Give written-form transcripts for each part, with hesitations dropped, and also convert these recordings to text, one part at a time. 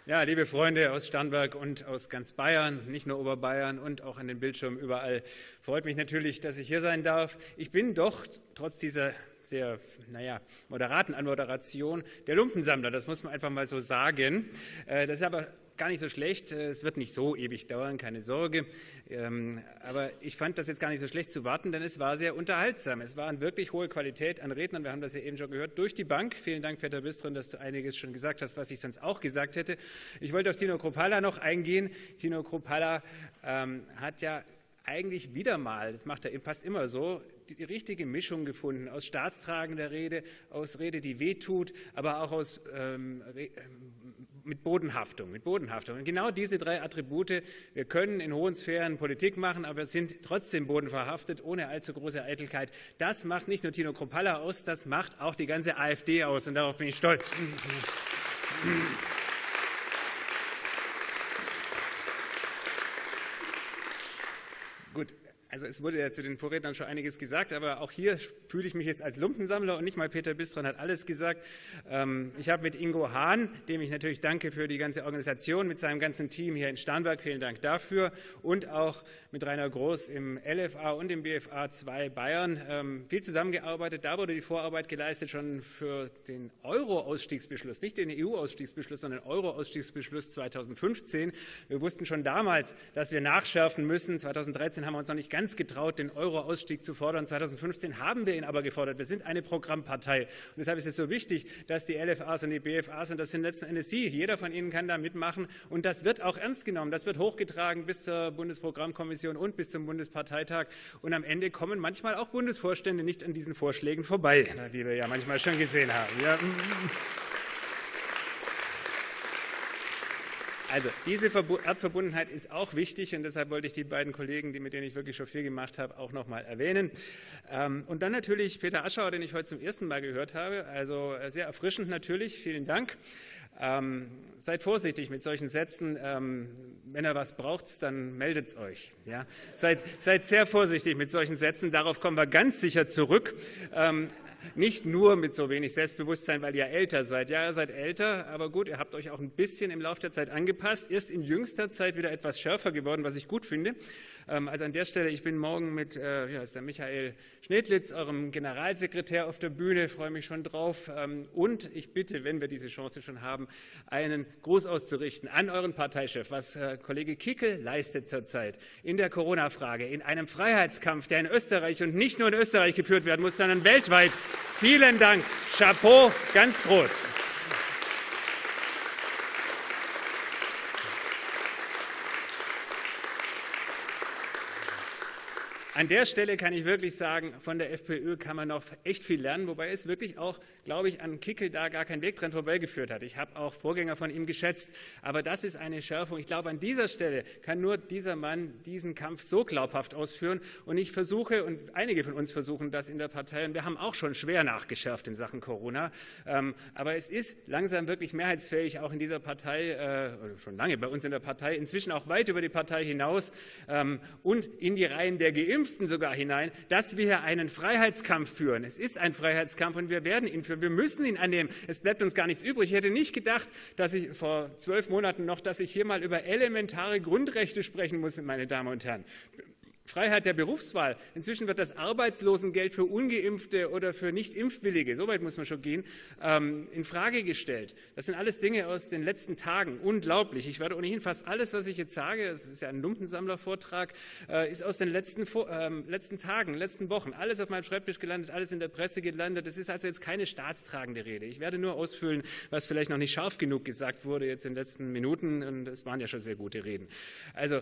Ja, liebe Freunde aus Starnberg und aus ganz Bayern, nicht nur Oberbayern und auch an den Bildschirmen überall, freut mich natürlich, dass ich hier sein darf. Ich bin doch trotz dieser sehr, moderaten Anmoderation der Lumpensammler, das muss man einfach mal so sagen. Das ist aber gar nicht so schlecht, es wird nicht so ewig dauern, keine Sorge, aber ich fand das jetzt gar nicht so schlecht zu warten, denn es war sehr unterhaltsam. Es war eine wirklich hohe Qualität an Rednern, wir haben das ja eben schon gehört, durch die Bank. Vielen Dank, Peter Bistron, dass du einiges schon gesagt hast, was ich sonst auch gesagt hätte. Ich wollte auf Tino Kruppalla noch eingehen. Tino Kruppalla hat ja eigentlich wieder mal, das macht er fast immer so, die richtige Mischung gefunden aus staatstragender Rede, aus Rede, die wehtut, aber auch aus mit Bodenhaftung. Und genau diese drei Attribute, wir können in hohen Sphären Politik machen, aber sind trotzdem bodenverhaftet, ohne allzu große Eitelkeit. Das macht nicht nur Tino Kruppalla aus, das macht auch die ganze AfD aus und darauf bin ich stolz. Gut. Also es wurde ja zu den Vorrednern schon einiges gesagt, aber auch hier fühle ich mich jetzt als Lumpensammler und nicht mal Peter Bistron hat alles gesagt. Ich habe mit Ingo Hahn, dem ich natürlich danke für die ganze Organisation, mit seinem ganzen Team hier in Starnberg, vielen Dank dafür, und auch mit Rainer Groß im LFA und im BFA 2 Bayern viel zusammengearbeitet. Da wurde die Vorarbeit geleistet schon für den Euro-Ausstiegsbeschluss, nicht den EU-Ausstiegsbeschluss, sondern den Euro-Ausstiegsbeschluss 2015. Wir wussten schon damals, dass wir nachschärfen müssen. 2013 haben wir uns noch nicht ganz getraut, den Euro-Ausstieg zu fordern. 2015 haben wir ihn aber gefordert. Wir sind eine Programmpartei. Und deshalb ist es so wichtig, dass die LFAs und die BFAs, und das sind letzten Endes Sie, jeder von Ihnen kann da mitmachen. Und das wird auch ernst genommen. Das wird hochgetragen bis zur Bundesprogrammkommission und bis zum Bundesparteitag. Und am Ende kommen manchmal auch Bundesvorstände nicht an diesen Vorschlägen vorbei, wie wir ja manchmal schon gesehen haben. Ja. Also diese Erdverbundenheit ist auch wichtig und deshalb wollte ich die beiden Kollegen, mit denen ich wirklich schon viel gemacht habe, auch noch mal erwähnen. Und dann natürlich Peter Aschauer, den ich heute zum ersten Mal gehört habe, also sehr erfrischend natürlich, vielen Dank. Seid vorsichtig mit solchen Sätzen, wenn ihr was braucht, dann meldet euch. Ja? Seid sehr vorsichtig mit solchen Sätzen, darauf kommen wir ganz sicher zurück. Nicht nur mit so wenig Selbstbewusstsein, weil ihr älter seid. Ja, ihr seid älter, aber gut, ihr habt euch auch ein bisschen im Laufe der Zeit angepasst. Erst in jüngster Zeit wieder etwas schärfer geworden, was ich gut finde. Also an der Stelle, ich bin morgen mit ist der Michael Schnedlitz, eurem Generalsekretär, auf der Bühne, freue mich schon drauf. Und ich bitte, wenn wir diese Chance schon haben, einen Gruß auszurichten an euren Parteichef, was Kollege Kickel leistet zurzeit in der Corona-Frage, in einem Freiheitskampf, der in Österreich und nicht nur in Österreich geführt werden muss, sondern weltweit. Vielen Dank. Chapeau, ganz groß. An der Stelle kann ich wirklich sagen, von der FPÖ kann man noch echt viel lernen, wobei es wirklich auch, glaube ich, an Kickel da gar kein Weg dran vorbeigeführt hat. Ich habe auch Vorgänger von ihm geschätzt, aber das ist eine Schärfung. Ich glaube, an dieser Stelle kann nur dieser Mann diesen Kampf so glaubhaft ausführen und ich versuche, und einige von uns versuchen das in der Partei, und wir haben auch schon schwer nachgeschärft in Sachen Corona, aber es ist langsam wirklich mehrheitsfähig, auch in dieser Partei, oder schon lange bei uns in der Partei, inzwischen auch weit über die Partei hinaus und in die Reihen der Geimpften sogar hinein, dass wir hier einen Freiheitskampf führen. Es ist ein Freiheitskampf und wir werden ihn führen. Wir müssen ihn annehmen. Es bleibt uns gar nichts übrig. Ich hätte nicht gedacht, dass ich vor 12 Monaten noch, dass ich hier mal über elementare Grundrechte sprechen muss, meine Damen und Herren. Freiheit der Berufswahl. Inzwischen wird das Arbeitslosengeld für Ungeimpfte oder für Nicht-Impfwillige, so weit muss man schon gehen, in Frage gestellt. Das sind alles Dinge aus den letzten Tagen. Unglaublich. Ich werde ohnehin fast alles, was ich jetzt sage, das ist ja ein Lumpensammlervortrag, ist aus den letzten Tagen, letzten Wochen. Alles auf meinem Schreibtisch gelandet, alles in der Presse gelandet. Das ist also jetzt keine staatstragende Rede. Ich werde nur ausfüllen, was vielleicht noch nicht scharf genug gesagt wurde jetzt in den letzten Minuten. Und es waren ja schon sehr gute Reden. Also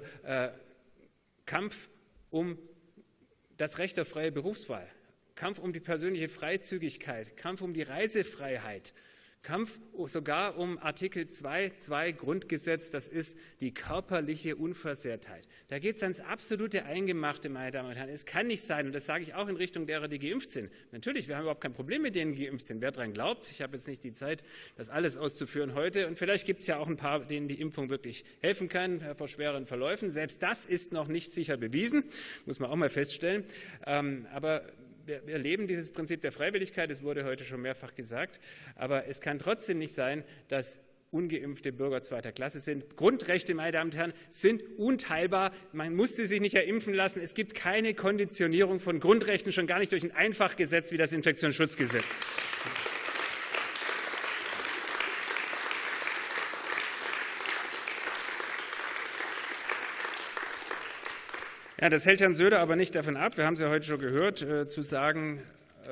Kampf um das Recht auf freie Berufswahl, Kampf um die persönliche Freizügigkeit, Kampf um die Reisefreiheit, Kampf sogar um Artikel 2 Grundgesetz, das ist die körperliche Unversehrtheit. Da geht es ans absolute Eingemachte, meine Damen und Herren. Es kann nicht sein, und das sage ich auch in Richtung derer, die geimpft sind. Natürlich, wir haben überhaupt kein Problem mit denen, die geimpft sind. Wer daran glaubt, ich habe jetzt nicht die Zeit, das alles auszuführen heute, und vielleicht gibt es ja auch ein paar, denen die Impfung wirklich helfen kann vor schweren Verläufen. Selbst das ist noch nicht sicher bewiesen, muss man auch mal feststellen. Aber wir leben dieses Prinzip der Freiwilligkeit, es wurde heute schon mehrfach gesagt, aber es kann trotzdem nicht sein, dass ungeimpfte Bürger zweiter Klasse sind. Grundrechte, meine Damen und Herren, sind unteilbar. Man musste sich nicht impfen lassen. Es gibt keine Konditionierung von Grundrechten, schon gar nicht durch ein Einfachgesetz wie das Infektionsschutzgesetz. Ja, das hält Herrn Söder aber nicht davon ab, wir haben es ja heute schon gehört, zu sagen,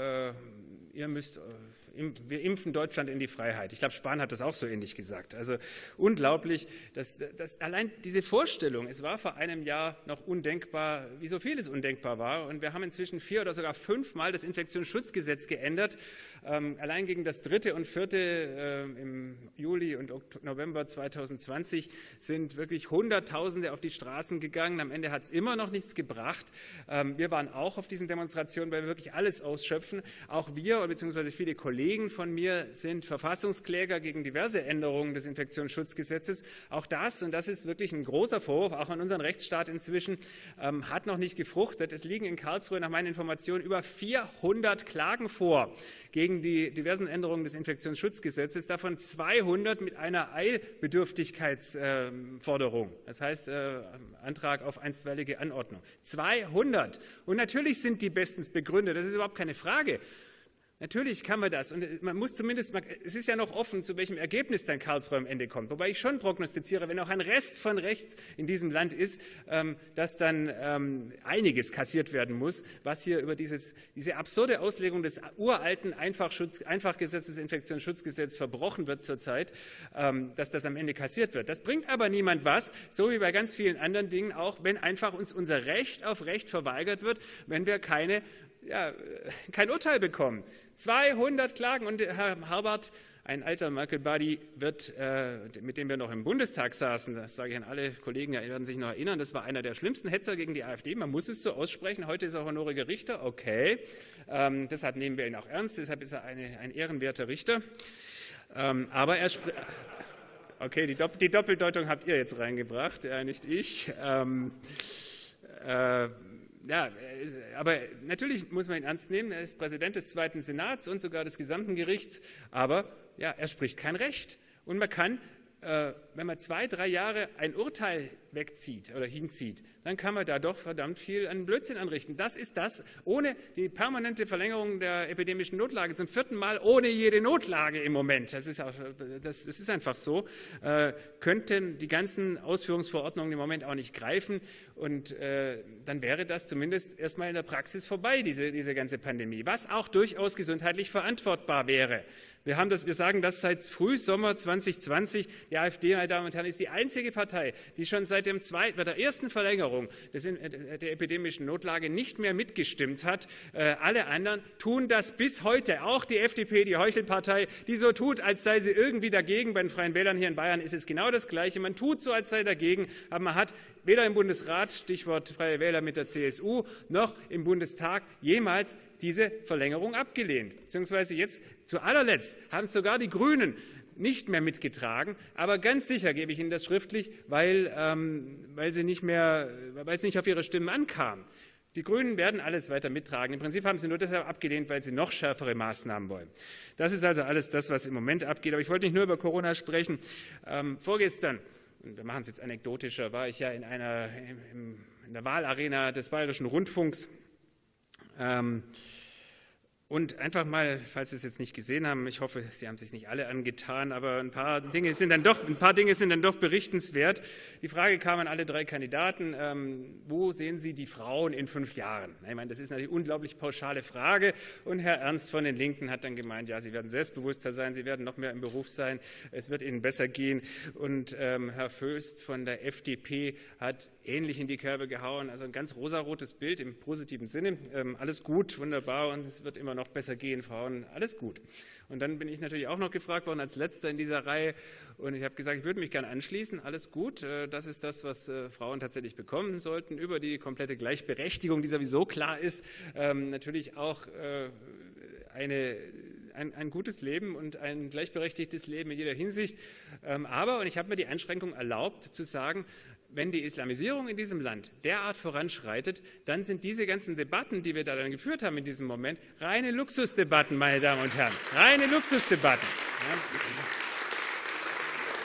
wir impfen Deutschland in die Freiheit. Ich glaube, Spahn hat das auch so ähnlich gesagt. Also unglaublich, dass allein diese Vorstellung, es war vor einem Jahr noch undenkbar, wie so vieles undenkbar war. Und wir haben inzwischen 4 oder sogar 5 Mal das Infektionsschutzgesetz geändert. Allein gegen das 3. und 4. Im Juli und November 2020 sind wirklich Hunderttausende auf die Straßen gegangen. Am Ende hat es immer noch nichts gebracht. Wir waren auch auf diesen Demonstrationen, weil wir wirklich alles ausschöpfen. Auch wir, beziehungsweise viele Kollegen von mir, sind Verfassungskläger gegen diverse Änderungen des Infektionsschutzgesetzes. Auch das, und das ist wirklich ein großer Vorwurf, auch an unseren Rechtsstaat inzwischen, hat noch nicht gefruchtet. Es liegen in Karlsruhe nach meinen Informationen über 400 Klagen vor gegen die diversen Änderungen des Infektionsschutzgesetzes, davon 200 mit einer Eilbedürftigkeitsforderung, das heißt Antrag auf einstweilige Anordnung. 200! Und natürlich sind die bestens begründet, das ist überhaupt keine Frage. Natürlich kann man das, und man muss zumindest, es ist ja noch offen, zu welchem Ergebnis dann Karlsruhe am Ende kommt. Wobei ich schon prognostiziere, wenn auch ein Rest von rechts in diesem Land ist, dass dann einiges kassiert werden muss, was hier über diese absurde Auslegung des uralten Einfachgesetzes, Infektionsschutzgesetz verbrochen wird zurzeit, dass das am Ende kassiert wird. Das bringt aber niemand was, so wie bei ganz vielen anderen Dingen auch, wenn einfach uns unser Recht auf Recht verweigert wird, wenn wir kein Urteil bekommen. 200 Klagen, und Herr Harbart, ein alter Merkel-Buddy, mit dem wir noch im Bundestag saßen, das sage ich an alle Kollegen, die werden sich noch erinnern, das war einer der schlimmsten Hetzer gegen die AfD, man muss es so aussprechen, heute ist er honoriger Richter, okay, deshalb nehmen wir ihn auch ernst, deshalb ist er ein ehrenwerter Richter, aber er okay, die Doppeldeutung habt ihr jetzt reingebracht, nicht ich. Ja, aber natürlich muss man ihn ernst nehmen. Er ist Präsident des 2. Senats und sogar des gesamten Gerichts. Aber ja, er spricht kein Recht. Und man kann, wenn man 2, 3 Jahre ein Urteil wegzieht oder hinzieht, dann kann man da doch verdammt viel an Blödsinn anrichten. Das ist das, ohne die permanente Verlängerung der epidemischen Notlage, zum 4. Mal ohne jede Notlage im Moment. Das ist einfach so. Könnten die ganzen Ausführungsverordnungen im Moment auch nicht greifen, und dann wäre das zumindest erstmal in der Praxis vorbei, diese ganze Pandemie, was auch durchaus gesundheitlich verantwortbar wäre. Wir sagen das seit Frühsommer 2020. Die AfD, meine Damen und Herren, ist die einzige Partei, die schon seit der ersten Verlängerung der epidemischen Notlage nicht mehr mitgestimmt hat. Alle anderen tun das bis heute. Auch die FDP, die Heuchelpartei, die so tut, als sei sie irgendwie dagegen. Bei den Freien Wählern hier in Bayern ist es genau das Gleiche. Man tut so, als sei dagegen, aber man hat weder im Bundesrat, Stichwort Freie Wähler mit der CSU, noch im Bundestag jemals diese Verlängerung abgelehnt. Beziehungsweise jetzt zu allerletzt haben es sogar die Grünen nicht mehr mitgetragen, aber ganz sicher gebe ich Ihnen das schriftlich, weil es nicht auf Ihre Stimmen ankam. Die Grünen werden alles weiter mittragen. Im Prinzip haben sie nur deshalb abgelehnt, weil sie noch schärfere Maßnahmen wollen. Das ist also alles das, was im Moment abgeht. Aber ich wollte nicht nur über Corona sprechen. Vorgestern, und wir machen es jetzt anekdotischer, war ich ja in der Wahlarena des Bayerischen Rundfunks. Und einfach mal, falls Sie es jetzt nicht gesehen haben, ich hoffe, Sie haben es sich nicht alle angetan, aber ein paar Dinge sind dann doch berichtenswert. Die Frage kam an alle 3 Kandidaten, wo sehen Sie die Frauen in 5 Jahren? Ich meine, das ist natürlich eine unglaublich pauschale Frage. Und Herr Ernst von den Linken hat dann gemeint, ja, Sie werden selbstbewusster sein, Sie werden noch mehr im Beruf sein, es wird Ihnen besser gehen. Und Herr Föst von der FDP hat ähnlich in die Kerbe gehauen, also ein ganz rosarotes Bild im positiven Sinne. Alles gut, wunderbar, und es wird immer noch besser gehen, Frauen, alles gut. Und dann bin ich natürlich auch noch gefragt worden als Letzter in dieser Reihe, und ich habe gesagt, ich würde mich gerne anschließen, alles gut, das ist das, was Frauen tatsächlich bekommen sollten, über die komplette Gleichberechtigung, die sowieso klar ist, natürlich auch ein gutes Leben und ein gleichberechtigtes Leben in jeder Hinsicht. Und ich habe mir die Einschränkung erlaubt, zu sagen, wenn die Islamisierung in diesem Land derart voranschreitet, dann sind diese ganzen Debatten, die wir da dann geführt haben in diesem Moment, reine Luxusdebatten, meine Damen und Herren. Reine Luxusdebatten. Ja.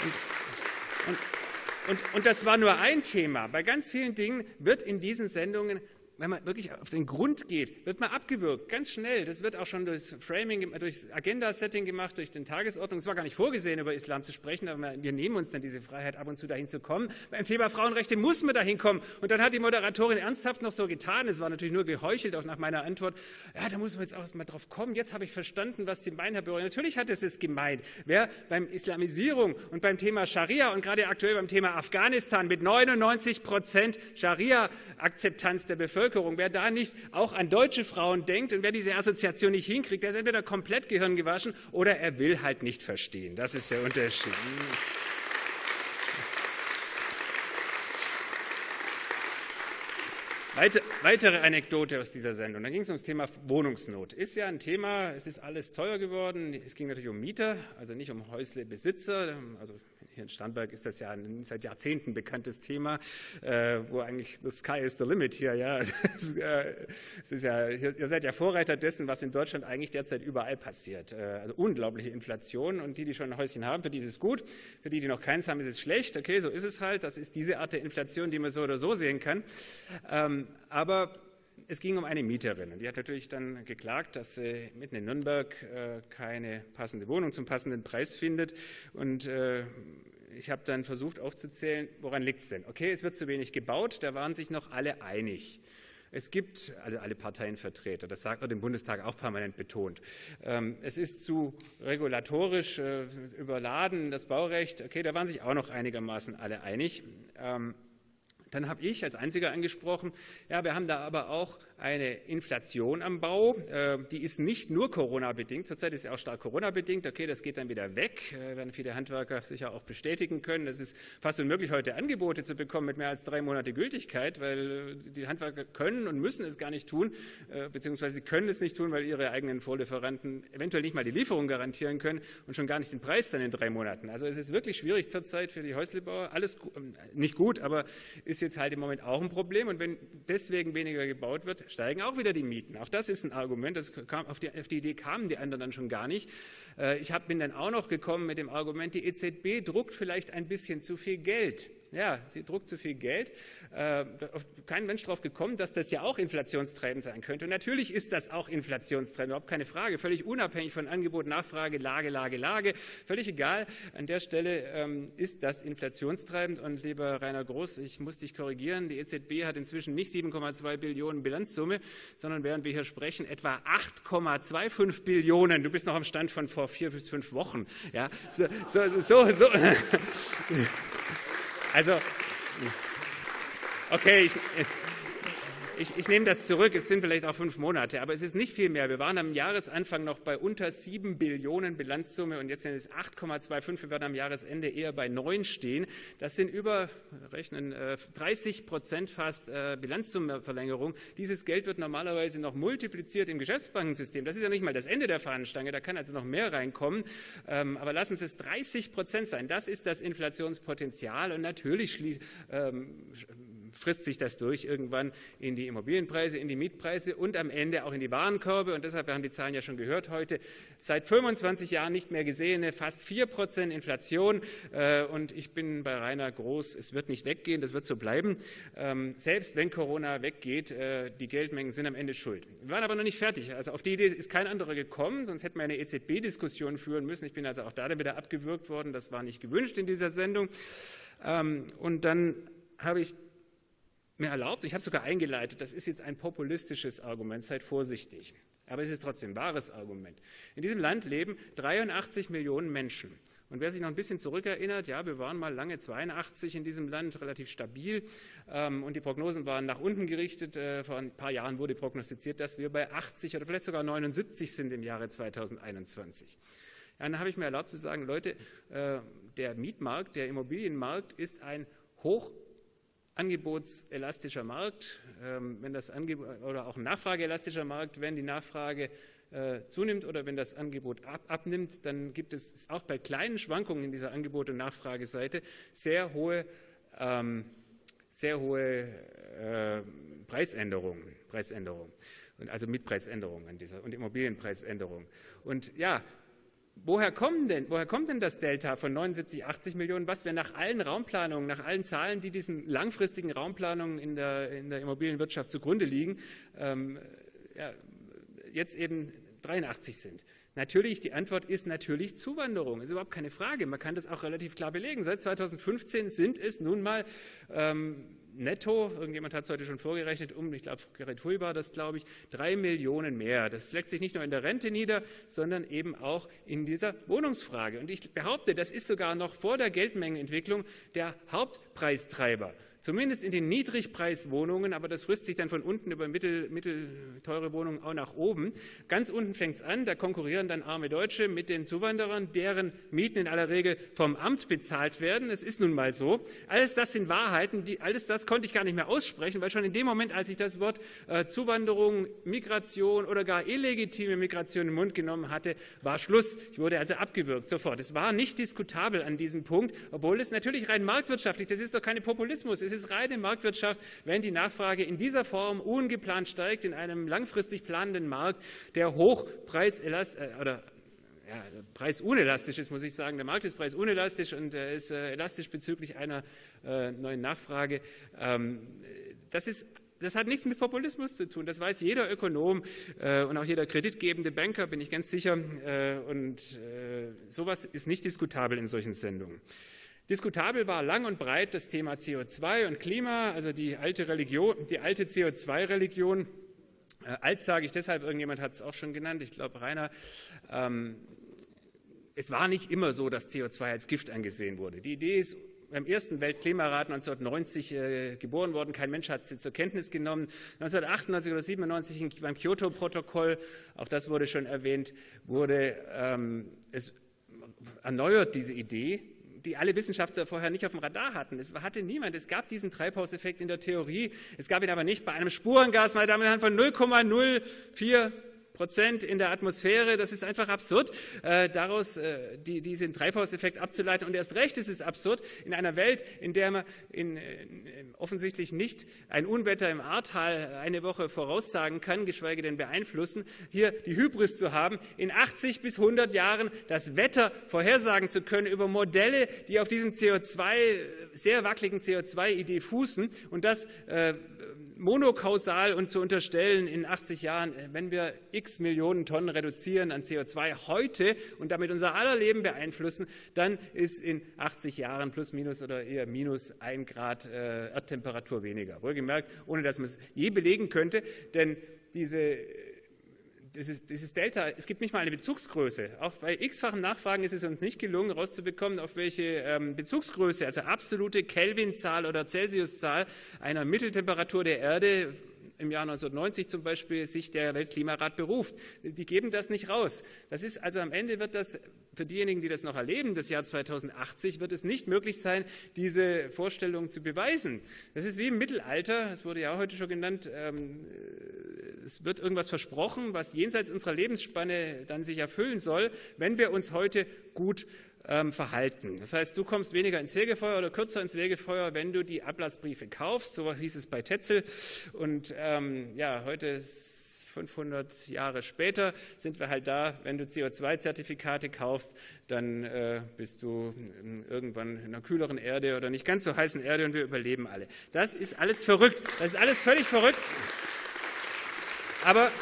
Und das war nur ein Thema. Bei ganz vielen Dingen wird in diesen Sendungen, wenn man wirklich auf den Grund geht, wird man abgewürgt, ganz schnell. Das wird auch schon durchs Framing, durchs Agenda-Setting gemacht, durch den Tagesordnung. Es war gar nicht vorgesehen, über Islam zu sprechen, aber wir nehmen uns dann diese Freiheit, ab und zu dahin zu kommen. Beim Thema Frauenrechte muss man dahin kommen. Und dann hat die Moderatorin ernsthaft noch so getan, es war natürlich nur geheuchelt, auch nach meiner Antwort, ja, da muss man jetzt auch mal drauf kommen. Jetzt habe ich verstanden, was Sie meinen, Herr Böhring. Natürlich hat es gemeint. Wer beim Islamisierung und beim Thema Scharia und gerade aktuell beim Thema Afghanistan mit 99% Scharia-Akzeptanz der Bevölkerung, wer da nicht auch an deutsche Frauen denkt und wer diese Assoziation nicht hinkriegt, der ist entweder komplett Gehirn gewaschen oder er will halt nicht verstehen. Das ist der Unterschied. Weitere Anekdote aus dieser Sendung. Da ging es ums Thema Wohnungsnot. Ist ja ein Thema, es ist alles teuer geworden. Es ging natürlich um Mieter, also nicht um Häuslebesitzer. Also hier in Starnberg ist das ja ein seit Jahrzehnten bekanntes Thema, wo eigentlich the sky is the limit hier. Ja. Es ist ja, ihr seid ja Vorreiter dessen, was in Deutschland eigentlich derzeit überall passiert. Also unglaubliche Inflation und die schon ein Häuschen haben, für die ist es gut. Für die noch keins haben, ist es schlecht. Okay, so ist es halt. Das ist diese Art der Inflation, die man so oder so sehen kann. Aber es ging um eine Mieterin und die hat natürlich dann geklagt, dass sie mitten in Nürnberg keine passende Wohnung zum passenden Preis findet und ich habe dann versucht aufzuzählen, woran liegt es denn? Okay, es wird zu wenig gebaut, da waren sich noch alle einig. Es gibt, also alle Parteienvertreter, das wird im Bundestag auch permanent betont, es ist zu regulatorisch überladen, das Baurecht, okay, da waren sich auch noch einigermaßen alle einig. Dann habe ich als Einziger angesprochen, ja, wir haben da aber auch eine Inflation am Bau, die ist nicht nur Corona-bedingt, zurzeit ist sie auch stark Corona-bedingt, okay, das geht dann wieder weg, werden viele Handwerker sicher auch bestätigen können. Es ist fast unmöglich, heute Angebote zu bekommen mit mehr als 3 Monate Gültigkeit, weil die Handwerker können und müssen es gar nicht tun, beziehungsweise sie können es nicht tun, weil ihre eigenen Vorlieferanten eventuell nicht mal die Lieferung garantieren können und schon gar nicht den Preis dann in 3 Monaten. Also es ist wirklich schwierig zurzeit für die Häuslebauer, alles nicht gut, aber ist jetzt halt im Moment auch ein Problem und wenn deswegen weniger gebaut wird, steigen auch wieder die Mieten. Auch das ist ein Argument, auf die Idee kamen die anderen dann schon gar nicht. Ich bin dann auch noch gekommen mit dem Argument, die EZB druckt vielleicht ein bisschen zu viel Geld. Ja, sie druckt zu viel Geld. Kein Mensch darauf gekommen, dass das ja auch inflationstreibend sein könnte. Und natürlich ist das auch inflationstreibend, überhaupt keine Frage. Völlig unabhängig von Angebot, Nachfrage, Lage. Völlig egal. An der Stelle ist das inflationstreibend. Und lieber Rainer Groß, ich muss dich korrigieren. Die EZB hat inzwischen nicht 7,2 Billionen Bilanzsumme, sondern während wir hier sprechen, etwa 8,25 Billionen. Du bist noch am Stand von vor 4 bis 5 Wochen. Ja, so. Also, okay, ich nehme das zurück, es sind vielleicht auch 5 Monate, aber es ist nicht viel mehr. Wir waren am Jahresanfang noch bei unter 7 Billionen Bilanzsumme und jetzt sind es 8,25, wir werden am Jahresende eher bei 9 stehen. Das sind über, rechnen, 30% fast Bilanzsummenverlängerung. Dieses Geld wird normalerweise noch multipliziert im Geschäftsbankensystem. Das ist ja nicht mal das Ende der Fahnenstange, da kann also noch mehr reinkommen. Aber lassen es 30% sein, das ist das Inflationspotenzial und natürlich frisst sich das durch irgendwann in die Immobilienpreise, in die Mietpreise und am Ende auch in die Warenkörbe. Und deshalb, wir haben die Zahlen ja schon gehört heute, seit 25 Jahren nicht mehr gesehene fast 4% Inflation. Und ich bin bei Rainer Groß, es wird nicht weggehen, das wird so bleiben. Selbst wenn Corona weggeht, die Geldmengen sind am Ende schuld. Wir waren aber noch nicht fertig. Also auf die Idee ist kein anderer gekommen, sonst hätten wir eine EZB-Diskussion führen müssen. Ich bin also auch da wieder abgewürgt worden. Das war nicht gewünscht in dieser Sendung. Und dann habe ich mir erlaubt, ich habe sogar eingeleitet, das ist jetzt ein populistisches Argument, seid vorsichtig, aber es ist trotzdem ein wahres Argument. In diesem Land leben 83 Millionen Menschen. Und wer sich noch ein bisschen zurückerinnert, ja, wir waren mal lange 82 in diesem Land, relativ stabil und die Prognosen waren nach unten gerichtet. Vor ein paar Jahren wurde prognostiziert, dass wir bei 80 oder vielleicht sogar 79 sind im Jahre 2021. Ja, dann habe ich mir erlaubt zu sagen, Leute, der Mietmarkt, der Immobilienmarkt ist ein angebotselastischer Markt, wenn das Angebot, oder auch ein nachfrageelastischer Markt, wenn die Nachfrage zunimmt oder wenn das Angebot abnimmt, dann gibt es auch bei kleinen Schwankungen in dieser Angebot- und Nachfrageseite sehr hohe Preisänderungen, also Mietpreisänderungen und Immobilienpreisänderungen. Und ja, Woher kommt denn das Delta von 79, 80 Millionen, was wir nach allen Raumplanungen, nach allen Zahlen, die diesen langfristigen Raumplanungen in der Immobilienwirtschaft zugrunde liegen, jetzt eben 83 sind? Natürlich, die Antwort ist natürlich Zuwanderung, ist überhaupt keine Frage. Man kann das auch relativ klar belegen. Seit 2015 sind es nun mal netto, irgendjemand hat es heute schon vorgerechnet, ich glaube, Gerrit Hui war das, glaube ich, 3 Millionen mehr. Das schlägt sich nicht nur in der Rente nieder, sondern eben auch in dieser Wohnungsfrage. Und ich behaupte, das ist sogar noch vor der Geldmengenentwicklung der Hauptpreistreiber. Zumindest in den Niedrigpreiswohnungen, aber das frisst sich dann von unten über mittelteure Wohnungen auch nach oben. Ganz unten fängt es an, da konkurrieren dann arme Deutsche mit den Zuwanderern, deren Mieten in aller Regel vom Amt bezahlt werden. Es ist nun mal so. Alles das sind Wahrheiten, alles das konnte ich gar nicht mehr aussprechen, weil schon in dem Moment, als ich das Wort Zuwanderung, Migration oder gar illegitime Migration im Mund genommen hatte, war Schluss. Ich wurde also abgewürgt sofort. Es war nicht diskutabel an diesem Punkt, obwohl es natürlich rein marktwirtschaftlich, das ist doch kein Populismus, es ist reine Marktwirtschaft, wenn die Nachfrage in dieser Form ungeplant steigt, in einem langfristig planenden Markt, der preisuneelastisch ist, muss ich sagen. Der Markt ist preisунelastisch und er ist elastisch bezüglich einer neuen Nachfrage. Das hat nichts mit Populismus zu tun, das weiß jeder Ökonom und auch jeder kreditgebende Banker, bin ich ganz sicher. Sowas ist nicht diskutabel in solchen Sendungen. Diskutabel war lang und breit das Thema CO2 und Klima, also die alte CO2-Religion. Alt sage ich deshalb, irgendjemand hat es auch schon genannt, ich glaube Rainer. Es war nicht immer so, dass CO2 als Gift angesehen wurde. Die Idee ist beim ersten Weltklimarat 1990 geboren worden. Kein Mensch hat sie zur Kenntnis genommen. 1998 oder 1997 beim Kyoto-Protokoll, auch das wurde schon erwähnt, wurde es erneuert, diese Idee, die alle Wissenschaftler vorher nicht auf dem Radar hatten. Es hatte niemand. Es gab diesen Treibhauseffekt in der Theorie. Es gab ihn aber nicht bei einem Spurengas, meine Damen und Herren, von 0,04% in der Atmosphäre. Das ist einfach absurd, daraus diesen Treibhauseffekt abzuleiten. Und erst recht ist es absurd, in einer Welt, in der man offensichtlich nicht ein Unwetter im Ahrtal eine Woche voraussagen kann, geschweige denn beeinflussen, hier die Hybris zu haben, in 80 bis 100 Jahren das Wetter vorhersagen zu können über Modelle, die auf diesem sehr wackeligen CO2-Idee fußen und das monokausal und zu unterstellen in 80 Jahren, wenn wir x Millionen Tonnen reduzieren an CO2 heute und damit unser aller Leben beeinflussen, dann ist in 80 Jahren plus minus oder eher minus 1 Grad Erdtemperatur weniger. Wohlgemerkt, ohne dass man es je belegen könnte, denn dieses Delta, es gibt nicht mal eine Bezugsgröße. Auch bei x-fachen Nachfragen ist es uns nicht gelungen, herauszubekommen, auf welche Bezugsgröße, also absolute Kelvinzahl oder Celsiuszahl einer Mitteltemperatur der Erde im Jahr 1990 zum Beispiel sich der Weltklimarat beruft. Die geben das nicht raus. Das ist also am Ende wird das für diejenigen, die das noch erleben, das Jahr 2080, wird es nicht möglich sein, diese Vorstellung zu beweisen. Das ist wie im Mittelalter, das wurde ja auch heute schon genannt, es wird irgendwas versprochen, was jenseits unserer Lebensspanne dann sich erfüllen soll, wenn wir uns heute gut verhalten. Das heißt, du kommst weniger ins Fegefeuer oder kürzer ins Fegefeuer, wenn du die Ablassbriefe kaufst, so hieß es bei Tetzel. Und heute ist 500 Jahre später sind wir halt da, wenn du CO2-Zertifikate kaufst, dann bist du irgendwann in einer kühleren Erde oder nicht ganz so heißen Erde und wir überleben alle. Das ist alles verrückt, das ist alles völlig verrückt. Aber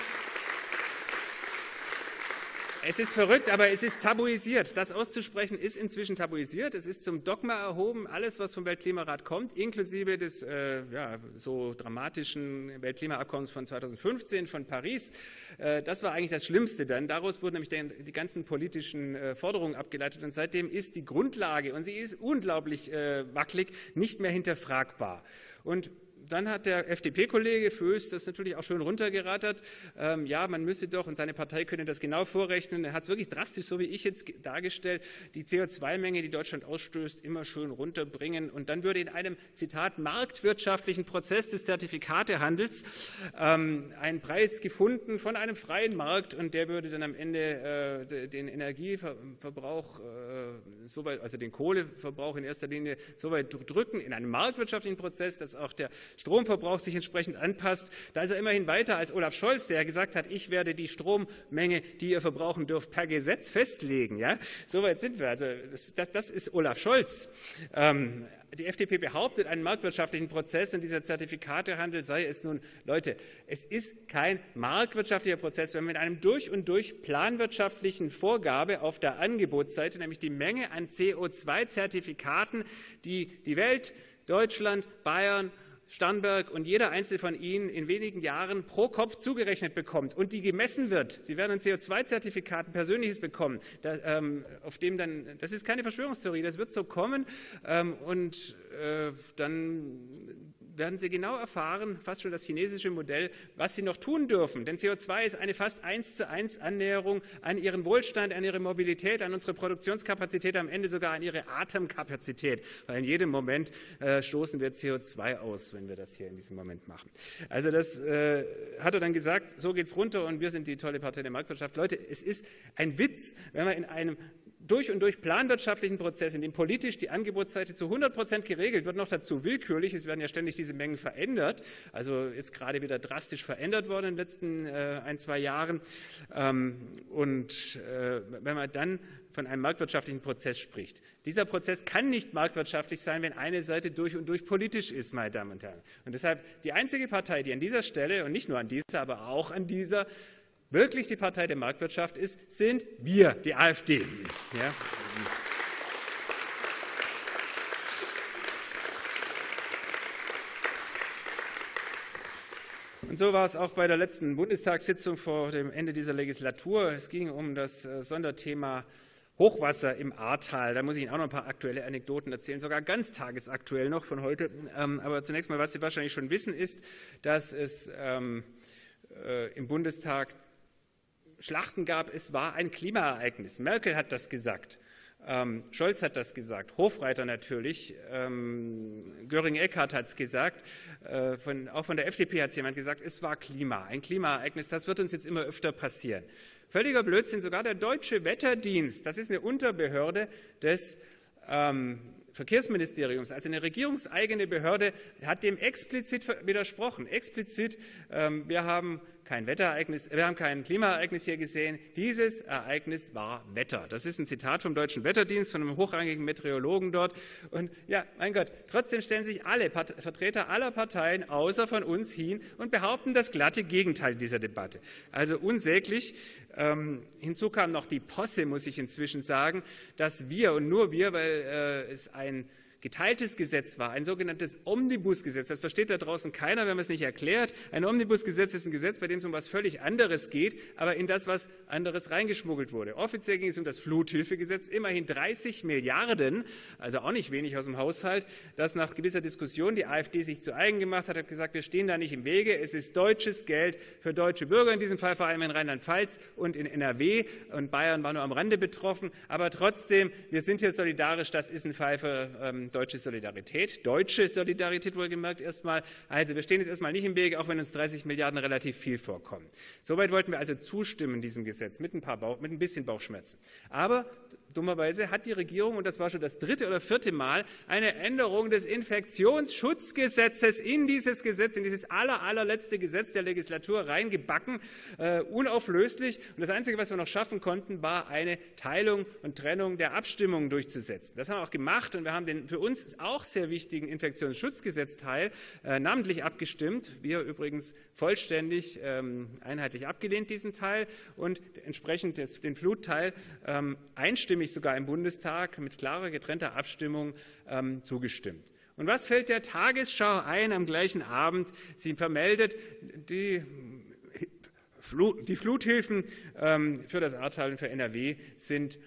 es ist verrückt, aber es ist tabuisiert. Das auszusprechen ist inzwischen tabuisiert. Es ist zum Dogma erhoben, alles, was vom Weltklimarat kommt, inklusive des so dramatischen Weltklimaabkommens von 2015 von Paris. Das war eigentlich das Schlimmste dann. Daraus wurden nämlich die ganzen politischen Forderungen abgeleitet. Und seitdem ist die Grundlage, und sie ist unglaublich wackelig, nicht mehr hinterfragbar. Und dann hat der FDP-Kollege Föß das natürlich auch schön runtergerattert. Ja, man müsse doch, und seine Partei könne das genau vorrechnen, er hat es wirklich drastisch, so wie ich jetzt dargestellt, die CO2-Menge, die Deutschland ausstößt, immer schön runterbringen. Und dann würde in einem, Zitat, marktwirtschaftlichen Prozess des Zertifikatehandels ein Preis gefunden von einem freien Markt und der würde dann am Ende den Energieverbrauch, also den Kohleverbrauch in erster Linie so weit drücken in einem marktwirtschaftlichen Prozess, dass auch der Stromverbrauch sich entsprechend anpasst. Da ist er immerhin weiter als Olaf Scholz, der gesagt hat, ich werde die Strommenge, die ihr verbrauchen dürft, per Gesetz festlegen. Ja? Soweit sind wir. Also das ist Olaf Scholz. Die FDP behauptet einen marktwirtschaftlichen Prozess und dieser Zertifikatehandel sei es nun. Leute, es ist kein marktwirtschaftlicher Prozess, wenn wir mit einem durch und durch planwirtschaftlichen Vorgabe auf der Angebotsseite, nämlich die Menge an CO2-Zertifikaten, die die Welt, Deutschland, Bayern, Starnberg und jeder einzelne von Ihnen in wenigen Jahren pro Kopf zugerechnet bekommt und die gemessen wird. Sie werden ein CO2-Zertifikat, ein persönliches bekommen, auf dem dann, das ist keine Verschwörungstheorie, das wird so kommen und dann werden Sie genau erfahren, fast schon das chinesische Modell, was Sie noch tun dürfen. Denn CO2 ist eine fast 1:1 Annäherung an Ihren Wohlstand, an Ihre Mobilität, an unsere Produktionskapazität, am Ende sogar an Ihre Atemkapazität. Weil in jedem Moment stoßen wir CO2 aus, wenn wir das hier in diesem Moment machen. Also das hat er dann gesagt, so geht's runter und wir sind die tolle Partei der Marktwirtschaft. Leute, es ist ein Witz, wenn man in einem durch und durch planwirtschaftlichen Prozess, in dem politisch die Angebotsseite zu 100% geregelt wird, noch dazu willkürlich, es werden ja ständig diese Mengen verändert, also jetzt gerade wieder drastisch verändert worden in den letzten 1-2 Jahren. Wenn man dann von einem marktwirtschaftlichen Prozess spricht. Dieser Prozess kann nicht marktwirtschaftlich sein, wenn eine Seite durch und durch politisch ist, meine Damen und Herren. Und deshalb die einzige Partei, die an dieser Stelle, und nicht nur an dieser, aber auch an dieser, wirklich die Partei der Marktwirtschaft ist, sind wir, die AfD. Ja. Und so war es auch bei der letzten Bundestagssitzung vor dem Ende dieser Legislatur. Es ging um das Sonderthema Hochwasser im Ahrtal. Da muss ich Ihnen auch noch ein paar aktuelle Anekdoten erzählen, sogar ganz tagesaktuell noch von heute. Aber zunächst mal, was Sie wahrscheinlich schon wissen, ist, dass es im Bundestag Schlachten gab. Es war ein Klimaereignis. Merkel hat das gesagt. Scholz hat das gesagt, Hofreiter natürlich, Göring-Eckardt hat es gesagt, auch von der FDP hat es jemand gesagt, es war ein Klimaereignis, das wird uns jetzt immer öfter passieren. Völliger Blödsinn, sogar der Deutsche Wetterdienst, das ist eine Unterbehörde des Verkehrsministeriums, also eine regierungseigene Behörde, hat dem explizit widersprochen. Explizit, wir haben kein Wetterereignis, wir haben kein Klimaereignis hier gesehen. Dieses Ereignis war Wetter. Das ist ein Zitat vom Deutschen Wetterdienst, von einem hochrangigen Meteorologen dort. Und ja, mein Gott, trotzdem stellen sich alle Vertreter aller Parteien außer von uns hin und behaupten das glatte Gegenteil dieser Debatte. Also unsäglich. Hinzu kam noch die Posse, muss ich inzwischen sagen, dass wir und nur wir, weil es ein geteiltes Gesetz war, ein sogenanntes Omnibusgesetz. Das versteht da draußen keiner, wenn man es nicht erklärt. Ein Omnibusgesetz ist ein Gesetz, bei dem es um was völlig anderes geht, aber in das was anderes reingeschmuggelt wurde. Offiziell ging es um das Fluthilfegesetz, immerhin 30 Milliarden, also auch nicht wenig aus dem Haushalt, das nach gewisser Diskussion die AfD sich zu eigen gemacht hat gesagt, wir stehen da nicht im Wege, es ist deutsches Geld für deutsche Bürger, in diesem Fall vor allem in Rheinland-Pfalz und in NRW, und Bayern war nur am Rande betroffen, aber trotzdem, wir sind hier solidarisch, das ist ein Fall für deutsche Solidarität wohlgemerkt erstmal. Also wir stehen jetzt erstmal nicht im Wege, auch wenn uns 30 Milliarden relativ viel vorkommen. Soweit wollten wir also zustimmen diesem Gesetz mit ein bisschen Bauchschmerzen. Aber dummerweise hat die Regierung, und das war schon das 3. oder 4. Mal, eine Änderung des Infektionsschutzgesetzes in dieses Gesetz, in dieses allerletzte Gesetz der Legislatur reingebacken, unauflöslich. Und das Einzige, was wir noch schaffen konnten, war eine Teilung und Trennung der Abstimmungen durchzusetzen. Das haben wir auch gemacht, und wir haben den für uns auch sehr wichtigen Infektionsschutzgesetzteil namentlich abgestimmt. Wir übrigens vollständig einheitlich abgelehnt, diesen Teil, und entsprechend den Flutteil einstimmig sogar im Bundestag mit klarer getrennter Abstimmung zugestimmt. Und was fällt der Tagesschau ein am gleichen Abend? Sie vermeldet, die Fluthilfen für das Ahrtal und für NRW sind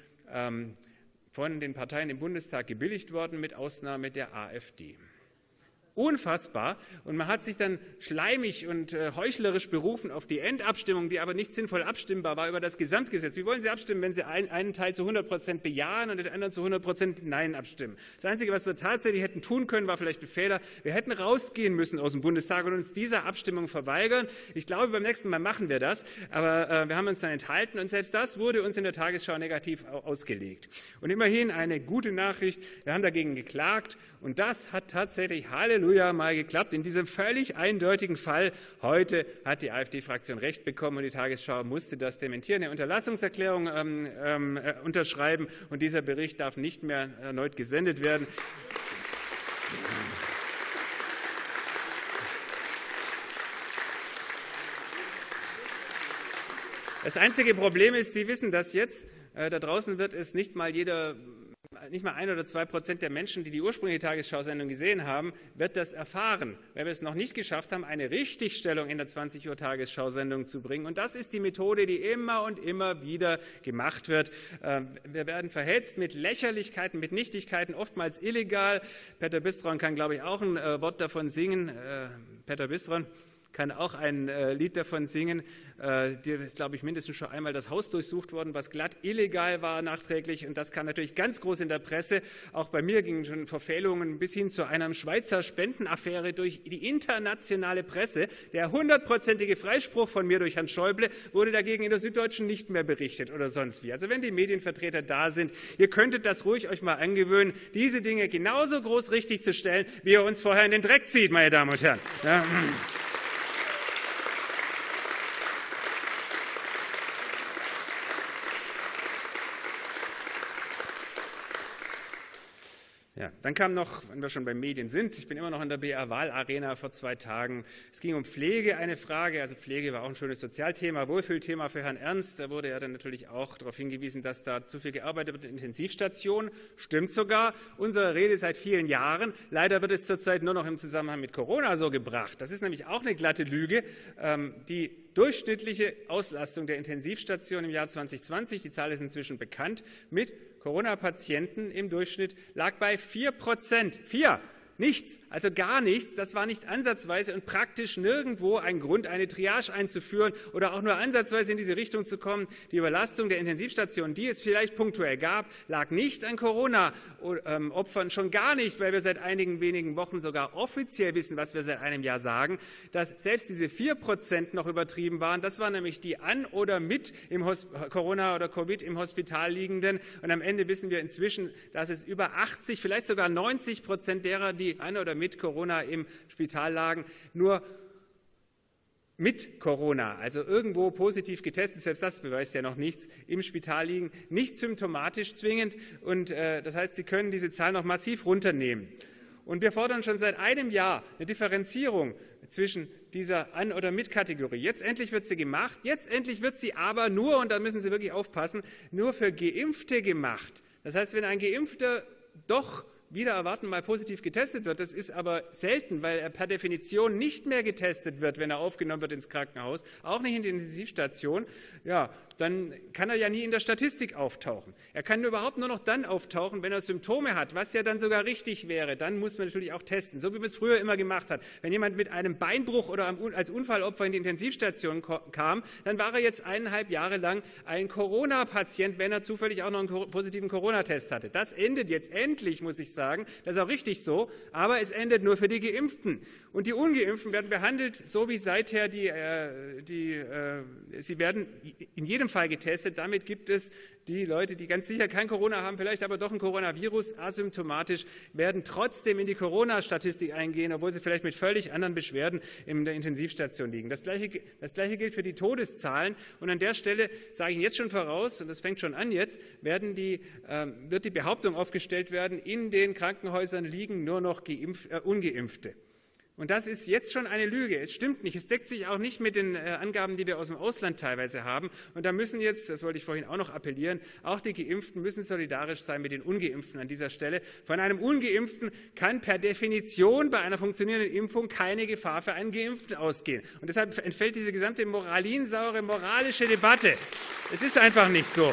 von den Parteien im Bundestag gebilligt worden, mit Ausnahme der AfD. Unfassbar. Und man hat sich dann schleimig und heuchlerisch berufen auf die Endabstimmung, die aber nicht sinnvoll abstimmbar war über das Gesamtgesetz. Wie wollen Sie abstimmen, wenn Sie einen Teil zu 100% bejahen und den anderen zu 100% Nein abstimmen? Das Einzige, was wir tatsächlich hätten tun können, war vielleicht ein Fehler. Wir hätten rausgehen müssen aus dem Bundestag und uns dieser Abstimmung verweigern. Ich glaube, beim nächsten Mal machen wir das. Aber wir haben uns dann enthalten, und selbst das wurde uns in der Tagesschau negativ ausgelegt. Und immerhin eine gute Nachricht. Wir haben dagegen geklagt, und das hat tatsächlich, Halleluja, Halleluja, mal geklappt. In diesem völlig eindeutigen Fall heute hat die AfD-Fraktion Recht bekommen und die Tagesschau musste das dementieren, eine Unterlassungserklärung unterschreiben und dieser Bericht darf nicht mehr erneut gesendet werden. Das einzige Problem ist, Sie wissen das jetzt, da draußen wird es nicht mal 1 oder 2% der Menschen, die die ursprüngliche Tagesschau-Sendung gesehen haben, wird das erfahren, weil wir es noch nicht geschafft haben, eine Richtigstellung in der 20 Uhr Tagesschau-Sendung zu bringen. Und das ist die Methode, die immer und immer wieder gemacht wird. Wir werden verhetzt mit Lächerlichkeiten, mit Nichtigkeiten, oftmals illegal. Peter Bistron kann, glaube ich, auch ein Wort davon singen. Peter Bistron kann auch ein Lied davon singen. Dir ist, glaube ich, mindestens schon einmal das Haus durchsucht worden, was glatt illegal war nachträglich. Und das kam natürlich ganz groß in der Presse. Auch bei mir gingen schon Verfehlungen bis hin zu einer Schweizer Spendenaffäre durch die internationale Presse. Der 100%ige Freispruch von mir durch Herrn Schäuble wurde dagegen in der Süddeutschen nicht mehr berichtet oder sonst wie. Also wenn die Medienvertreter da sind, ihr könntet das ruhig euch mal angewöhnen, diese Dinge genauso groß richtig zu stellen, wie ihr uns vorher in den Dreck zieht, meine Damen und Herren. Ja. Ja, dann kam noch, wenn wir schon bei Medien sind, ich bin immer noch in der BR-Wahlarena vor 2 Tagen. Es ging um Pflege, eine Frage. Also Pflege war auch ein schönes Sozialthema, Wohlfühlthema für Herrn Ernst. Da wurde ja dann natürlich auch darauf hingewiesen, dass da zu viel gearbeitet wird in Intensivstationen. Stimmt sogar. Unsere Rede seit vielen Jahren. Leider wird es zurzeit nur noch im Zusammenhang mit Corona so gebracht. Das ist nämlich auch eine glatte Lüge. Die durchschnittliche Auslastung der Intensivstation im Jahr 2020, die Zahl ist inzwischen bekannt, mit Corona-Patienten im Durchschnitt lag bei 4%. 4! Nichts, also gar nichts. Das war nicht ansatzweise und praktisch nirgendwo ein Grund, eine Triage einzuführen oder auch nur ansatzweise in diese Richtung zu kommen. Die Überlastung der Intensivstationen, die es vielleicht punktuell gab, lag nicht an Corona-Opfern, schon gar nicht, weil wir seit einigen wenigen Wochen sogar offiziell wissen, was wir seit einem Jahr sagen, dass selbst diese 4% noch übertrieben waren. Das waren nämlich die an oder mit im Corona oder Covid im Hospital liegenden. Und am Ende wissen wir inzwischen, dass es über 80, vielleicht sogar 90% derer, die an oder mit Corona im Spital lagen, nur mit Corona, also irgendwo positiv getestet, selbst das beweist ja noch nichts, im Spital liegen, nicht symptomatisch zwingend. Und das heißt, Sie können diese Zahl noch massiv runternehmen. Und wir fordern schon seit einem Jahr eine Differenzierung zwischen dieser An- oder Mit-Kategorie. Jetzt endlich wird sie gemacht, jetzt endlich wird sie aber nur, und da müssen Sie wirklich aufpassen, nur für Geimpfte gemacht. Das heißt, wenn ein Geimpfter doch wieder erwarten mal positiv getestet wird. Das ist aber selten, weil er per Definition nicht mehr getestet wird, wenn er aufgenommen wird ins Krankenhaus, auch nicht in die Intensivstation. Ja, dann kann er ja nie in der Statistik auftauchen. Er kann überhaupt nur noch dann auftauchen, wenn er Symptome hat, was ja dann sogar richtig wäre. Dann muss man natürlich auch testen, so wie man es früher immer gemacht hat. Wenn jemand mit einem Beinbruch oder als Unfallopfer in die Intensivstation kam, dann war er jetzt 1,5 Jahre lang ein Corona-Patient, wenn er zufällig auch noch einen positiven Corona-Test hatte. Das endet jetzt endlich, muss ich sagen. Das ist auch richtig so, aber es endet nur für die Geimpften. Und die Ungeimpften werden behandelt, so wie seither sie werden in jedem Fall getestet. Damit gibt es die Leute, die ganz sicher kein Corona haben, vielleicht aber doch ein Coronavirus, asymptomatisch, werden trotzdem in die Corona-Statistik eingehen, obwohl sie vielleicht mit völlig anderen Beschwerden in der Intensivstation liegen. Das Gleiche gilt für die Todeszahlen. Und an der Stelle sage ich Ihnen jetzt schon voraus, und das fängt schon an jetzt, wird die Behauptung aufgestellt werden, in den Krankenhäusern liegen nur noch Ungeimpfte. Und das ist jetzt schon eine Lüge. Es stimmt nicht. Es deckt sich auch nicht mit den Angaben, die wir aus dem Ausland teilweise haben. Und da müssen jetzt, das wollte ich vorhin auch noch appellieren, auch die Geimpften müssen solidarisch sein mit den Ungeimpften an dieser Stelle. Von einem Ungeimpften kann per Definition bei einer funktionierenden Impfung keine Gefahr für einen Geimpften ausgehen. Und deshalb entfällt diese gesamte moralinsaure moralische Debatte. Es ist einfach nicht so.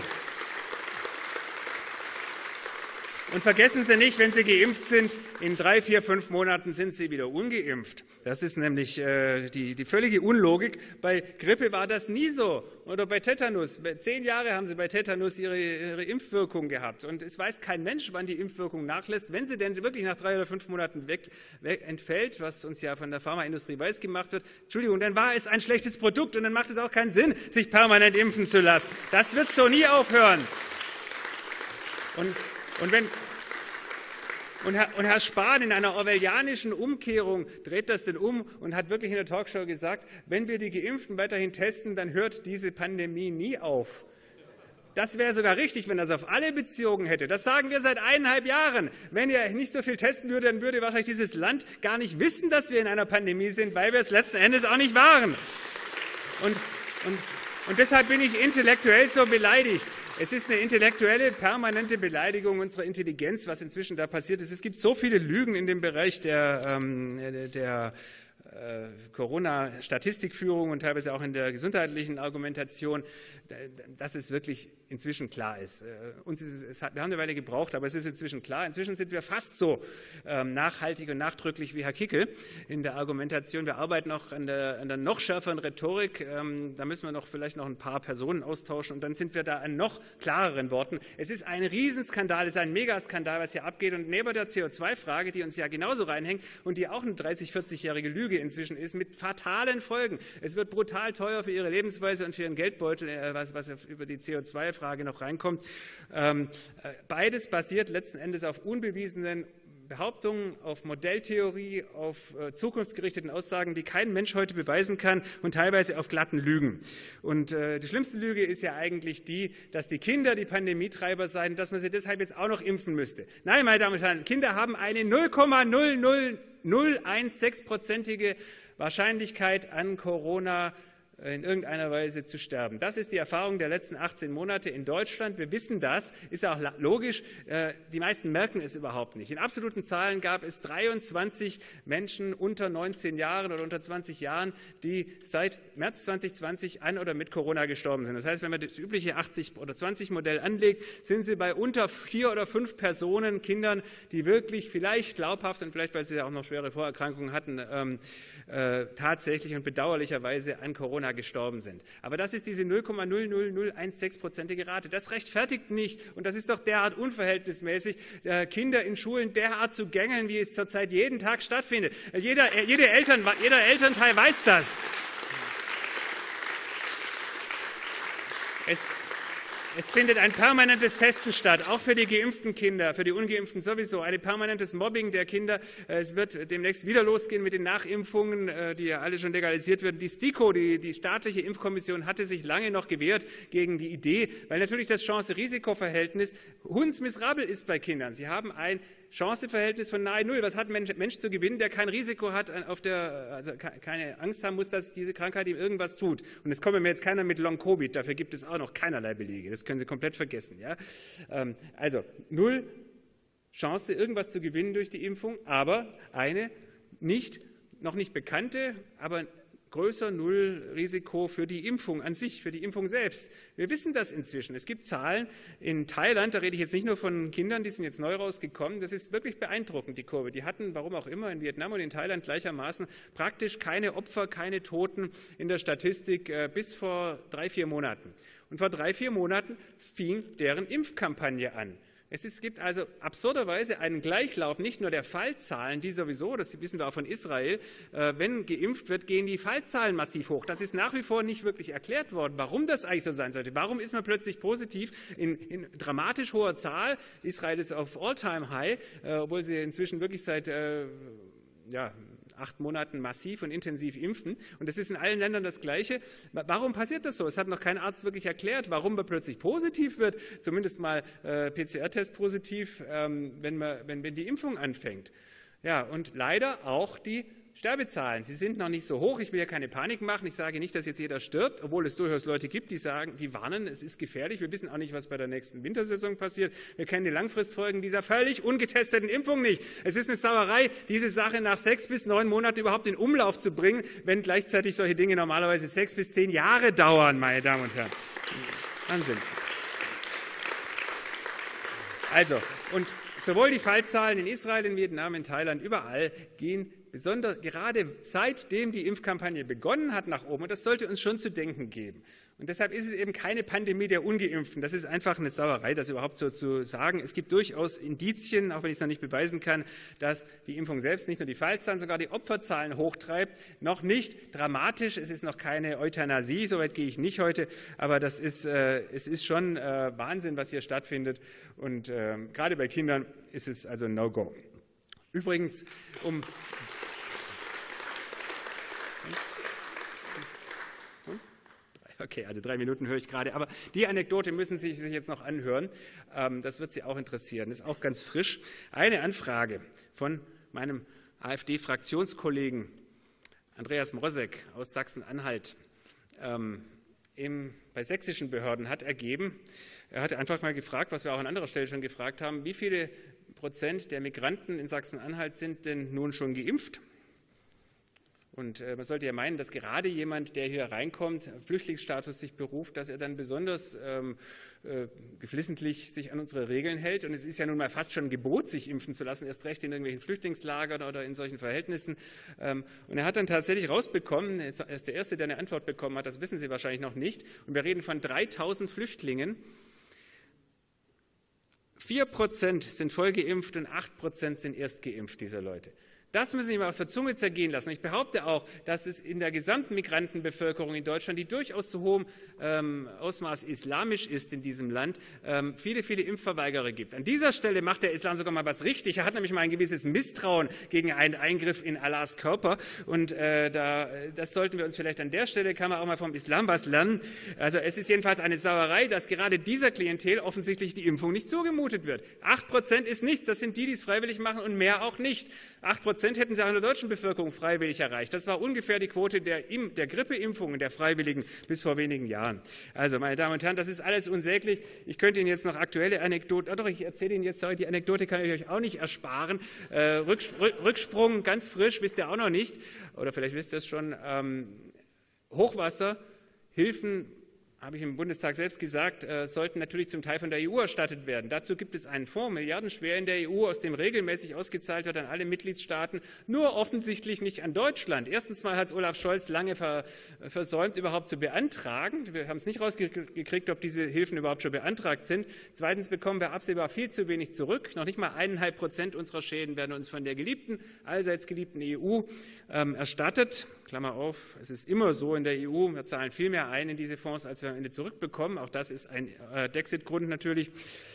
Und vergessen Sie nicht, wenn Sie geimpft sind, in 3, 4, 5 Monaten sind Sie wieder ungeimpft. Das ist nämlich die völlige Unlogik. Bei Grippe war das nie so. Oder bei Tetanus. 10 Jahre haben Sie bei Tetanus ihre Impfwirkung gehabt. Und es weiß kein Mensch, wann die Impfwirkung nachlässt. Wenn sie denn wirklich nach 3 oder 5 Monaten entfällt, was uns ja von der Pharmaindustrie weiß gemacht wird, Entschuldigung, dann war es ein schlechtes Produkt und dann macht es auch keinen Sinn, sich permanent impfen zu lassen. Das wird so nie aufhören. Und Und Herr Spahn in einer orwellianischen Umkehrung dreht das denn um und hat wirklich in der Talkshow gesagt, wenn wir die Geimpften weiterhin testen, dann hört diese Pandemie nie auf. Das wäre sogar richtig, wenn das auf alle bezogen hätte. Das sagen wir seit 1,5 Jahren. Wenn ihr nicht so viel testen würdet, dann würde wahrscheinlich dieses Land gar nicht wissen, dass wir in einer Pandemie sind, weil wir es letzten Endes auch nicht waren. Und deshalb bin ich intellektuell so beleidigt. Es ist eine intellektuelle, permanente Beleidigung unserer Intelligenz, was inzwischen da passiert ist. Es gibt so viele Lügen in dem Bereich der Corona-Statistikführung und teilweise auch in der gesundheitlichen Argumentation, dass es wirklich inzwischen klar ist. Wir haben eine Weile gebraucht, aber es ist inzwischen klar. Inzwischen sind wir fast so nachhaltig und nachdrücklich wie Herr Kickel in der Argumentation. Wir arbeiten auch an der noch schärferen Rhetorik. Da müssen wir vielleicht noch ein paar Personen austauschen und dann sind wir da an noch klareren Worten. Es ist ein Riesenskandal, es ist ein Megaskandal, was hier abgeht. Und neben der CO2-Frage, die uns ja genauso reinhängt und die auch eine 30-, 40-jährige Lüge inzwischen ist, mit fatalen Folgen. Es wird brutal teuer für Ihre Lebensweise und für Ihren Geldbeutel, was über die CO2-Frage noch reinkommt. Beides basiert letzten Endes auf unbewiesenen Behauptungen, auf Modelltheorie, auf zukunftsgerichteten Aussagen, die kein Mensch heute beweisen kann und teilweise auf glatten Lügen. Und die schlimmste Lüge ist ja eigentlich die, dass die Kinder die Pandemietreiber seien und dass man sie deshalb jetzt auch noch impfen müsste. Nein, meine Damen und Herren, Kinder haben eine 0,00016-prozentige Wahrscheinlichkeit an Corona in irgendeiner Weise zu sterben. Das ist die Erfahrung der letzten 18 Monate in Deutschland. Wir wissen das, ist auch logisch. Die meisten merken es überhaupt nicht. In absoluten Zahlen gab es 23 Menschen unter 19 Jahren oder unter 20 Jahren, die seit März 2020 an oder mit Corona gestorben sind. Das heißt, wenn man das übliche 80- oder 20-Modell anlegt, sind sie bei unter 4 oder 5 Personen, Kindern, die wirklich vielleicht glaubhaft und vielleicht, weil sie ja auch noch schwere Vorerkrankungen hatten, tatsächlich und bedauerlicherweise an Corona gestorben sind. Aber das ist diese 0,00016-prozentige Rate. Das rechtfertigt nicht, und das ist doch derart unverhältnismäßig, Kinder in Schulen derart zu gängeln, wie es zurzeit jeden Tag stattfindet. Jeder Elternteil weiß das. Es findet ein permanentes Testen statt, auch für die geimpften Kinder, für die ungeimpften sowieso, ein permanentes Mobbing der Kinder. Es wird demnächst wieder losgehen mit den Nachimpfungen, die ja alle schon legalisiert werden. Die STIKO, die staatliche Impfkommission, hatte sich lange noch gewehrt gegen die Idee, weil natürlich das Chance-Risiko-Verhältnis hundsmiserabel ist bei Kindern. Sie haben ein Chanceverhältnis von nahe Null. Was hat ein Mensch zu gewinnen, der kein Risiko hat, also keine Angst haben muss, dass diese Krankheit ihm irgendwas tut? Und es kommt mir jetzt keiner mit Long-Covid, dafür gibt es auch noch keinerlei Belege. Das können Sie komplett vergessen. Ja? Also null Chance, irgendwas zu gewinnen durch die Impfung, aber eine noch nicht bekannte, aber größer Nullrisiko für die Impfung an sich, für die Impfung selbst. Wir wissen das inzwischen. Es gibt Zahlen in Thailand, da rede ich jetzt nicht nur von Kindern, die sind jetzt neu rausgekommen, das ist wirklich beeindruckend, die Kurve. Die hatten, warum auch immer, in Vietnam und in Thailand gleichermaßen praktisch keine Opfer, keine Toten in der Statistik bis vor 3, 4 Monaten. Und vor 3, 4 Monaten fing deren Impfkampagne an. Es gibt also absurderweise einen Gleichlauf, nicht nur der Fallzahlen, die sowieso, das wissen wir auch von Israel, wenn geimpft wird, gehen die Fallzahlen massiv hoch. Das ist nach wie vor nicht wirklich erklärt worden, warum das eigentlich so sein sollte. Warum ist man plötzlich positiv in dramatisch hoher Zahl? Israel ist auf All-Time-High, obwohl sie inzwischen wirklich seit 8 Monaten massiv und intensiv impfen. Und das ist in allen Ländern das Gleiche. Warum passiert das so? Es hat noch kein Arzt wirklich erklärt, warum man plötzlich positiv wird, zumindest mal PCR-Test positiv, wenn die Impfung anfängt. Ja, und leider auch die Sterbezahlen. Sie sind noch nicht so hoch. Ich will ja keine Panik machen. Ich sage nicht, dass jetzt jeder stirbt, obwohl es durchaus Leute gibt, die warnen, es ist gefährlich. Wir wissen auch nicht, was bei der nächsten Wintersaison passiert. Wir kennen die Langfristfolgen dieser völlig ungetesteten Impfung nicht. Es ist eine Sauerei, diese Sache nach 6 bis 9 Monaten überhaupt in Umlauf zu bringen, wenn gleichzeitig solche Dinge normalerweise 6 bis 10 Jahre dauern, meine Damen und Herren. Wahnsinn. Also, und sowohl die Fallzahlen in Israel, in Vietnam, in Thailand, überall gehen besonders gerade seitdem die Impfkampagne begonnen hat nach oben. Und das sollte uns schon zu denken geben. Und deshalb ist es eben keine Pandemie der Ungeimpften. Das ist einfach eine Sauerei, das überhaupt so zu sagen. Es gibt durchaus Indizien, auch wenn ich es noch nicht beweisen kann, dass die Impfung selbst nicht nur die Fallzahlen, sogar die Opferzahlen hochtreibt. Noch nicht dramatisch, es ist noch keine Euthanasie, soweit gehe ich nicht heute, aber es ist schon Wahnsinn, was hier stattfindet. Und gerade bei Kindern ist es also ein No-Go. Übrigens, Okay, also 3 Minuten höre ich gerade, aber die Anekdote müssen Sie sich jetzt noch anhören. Das wird Sie auch interessieren, ist auch ganz frisch. Eine Anfrage von meinem AfD-Fraktionskollegen Andreas Mrozek aus Sachsen-Anhalt bei sächsischen Behörden hat ergeben, er hat einfach mal gefragt, was wir auch an anderer Stelle schon gefragt haben, wie viele Prozent der Migranten in Sachsen-Anhalt sind denn nun schon geimpft? Und man sollte ja meinen, dass gerade jemand, der hier reinkommt, Flüchtlingsstatus sich beruft, dass er dann besonders geflissentlich sich an unsere Regeln hält. Und es ist ja nun mal fast schon ein Gebot, sich impfen zu lassen, erst recht in irgendwelchen Flüchtlingslagern oder in solchen Verhältnissen. Und er hat dann tatsächlich rausbekommen, er ist der Erste, der eine Antwort bekommen hat, das wissen Sie wahrscheinlich noch nicht. Und wir reden von 3.000 Flüchtlingen. 4% sind vollgeimpft und 8% sind erst geimpft, dieser Leute. Das müssen Sie sich mal auf der Zunge zergehen lassen. Ich behaupte auch, dass es in der gesamten Migrantenbevölkerung in Deutschland, die durchaus zu hohem Ausmaß islamisch ist in diesem Land, viele, viele Impfverweigerer gibt. An dieser Stelle macht der Islam sogar mal was richtig. Er hat nämlich mal ein gewisses Misstrauen gegen einen Eingriff in Allahs Körper. Und das sollten wir uns vielleicht an der Stelle, kann man auch mal vom Islam was lernen. Also es ist jedenfalls eine Sauerei, dass gerade dieser Klientel offensichtlich die Impfung nicht zugemutet wird. 8% ist nichts, das sind die, die es freiwillig machen und mehr auch nicht. 8% hätten sie auch in der deutschen Bevölkerung freiwillig erreicht. Das war ungefähr die Quote der Grippeimpfungen der Freiwilligen bis vor wenigen Jahren. Also, meine Damen und Herren, das ist alles unsäglich. Ich könnte Ihnen jetzt noch aktuelle Anekdoten, doch, ich erzähle Ihnen jetzt, sorry, die Anekdote kann ich euch auch nicht ersparen. Rücksprung, ganz frisch, wisst ihr auch noch nicht, oder vielleicht wisst ihr es schon, Hochwasserhilfen, habe ich im Bundestag selbst gesagt, sollten natürlich zum Teil von der EU erstattet werden. Dazu gibt es einen Fonds, milliardenschwer in der EU, aus dem regelmäßig ausgezahlt wird an alle Mitgliedstaaten, nur offensichtlich nicht an Deutschland. Erstens mal hat es Olaf Scholz lange versäumt, überhaupt zu beantragen. Wir haben es nicht rausgekriegt, ob diese Hilfen überhaupt schon beantragt sind. Zweitens bekommen wir absehbar viel zu wenig zurück. Noch nicht mal 1,5% unserer Schäden werden uns von der allseits geliebten EU erstattet. Klammer auf, es ist immer so in der EU, wir zahlen viel mehr ein in diese Fonds, als wir am Ende zurückbekommen. Auch das ist ein Dexit-Grund natürlich.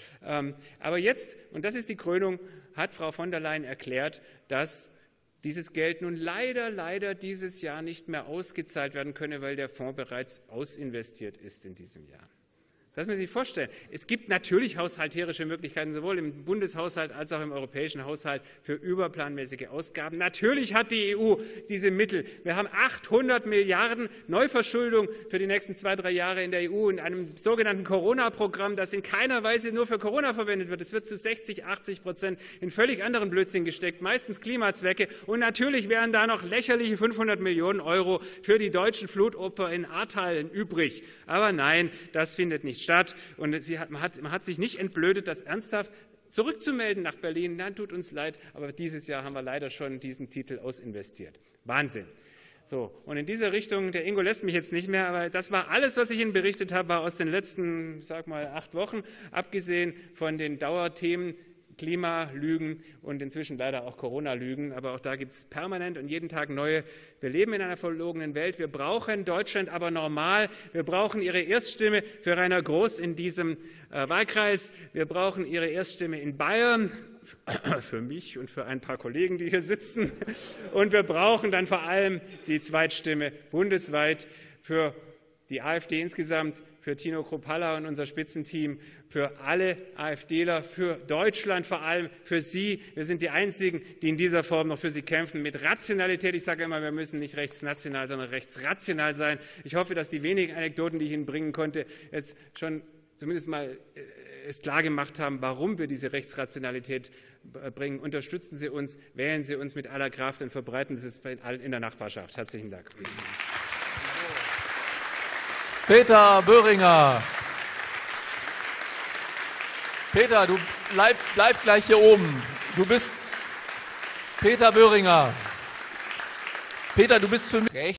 Aber jetzt, und das ist die Krönung, hat Frau von der Leyen erklärt, dass dieses Geld nun leider dieses Jahr nicht mehr ausgezahlt werden könne, weil der Fonds bereits ausinvestiert ist in diesem Jahr. Das müssen Sie sich vorstellen. Es gibt natürlich haushalterische Möglichkeiten, sowohl im Bundeshaushalt als auch im europäischen Haushalt für überplanmäßige Ausgaben. Natürlich hat die EU diese Mittel. Wir haben 800 Milliarden Neuverschuldung für die nächsten 2-3 Jahre in der EU in einem sogenannten Corona-Programm, das in keiner Weise nur für Corona verwendet wird. Es wird zu 60-80% in völlig anderen Blödsinn gesteckt, meistens Klimazwecke. Und natürlich wären da noch lächerliche 500 Millionen Euro für die deutschen Flutopfer in Ahrtal übrig. Aber nein, das findet nicht statt. Und man hat sich nicht entblödet, das ernsthaft zurückzumelden nach Berlin. Nein, tut uns leid, aber dieses Jahr haben wir leider schon diesen Titel ausinvestiert. Wahnsinn. So, und in dieser Richtung, der Ingo lässt mich jetzt nicht mehr, aber das war alles, was ich Ihnen berichtet habe, war aus den letzten, 8 Wochen, abgesehen von den Dauerthemen Klimalügen und inzwischen leider auch Corona-Lügen, aber auch da gibt es permanent und jeden Tag neue. Wir leben in einer verlogenen Welt, wir brauchen Deutschland aber normal, wir brauchen Ihre Erststimme für Rainer Groß in diesem Wahlkreis, wir brauchen Ihre Erststimme in Bayern, für mich und für ein paar Kollegen, die hier sitzen, und wir brauchen dann vor allem die Zweitstimme bundesweit für die AfD insgesamt, für Tino Kruppalla und unser Spitzenteam, für alle AfDler, für Deutschland vor allem, für Sie. Wir sind die Einzigen, die in dieser Form noch für Sie kämpfen, mit Rationalität. Ich sage immer, wir müssen nicht rechtsnational, sondern rechtsrational sein. Ich hoffe, dass die wenigen Anekdoten, die ich Ihnen bringen konnte, jetzt schon zumindest mal es klar gemacht haben, warum wir diese Rechtsrationalität bringen. Unterstützen Sie uns, wählen Sie uns mit aller Kraft und verbreiten Sie es in der Nachbarschaft. Herzlichen Dank. Peter Böhringer. Peter, du bleib gleich hier oben. Du bist Peter Böhringer. Peter, du bist für mich